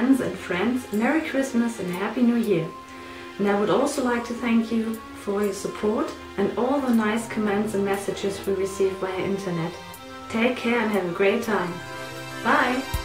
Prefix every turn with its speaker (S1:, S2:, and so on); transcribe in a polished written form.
S1: friends and Merry Christmas and a Happy New Year. And I would also like to thank you for your support and all the nice comments and messages we receive via internet. Take care and have a great time. Bye!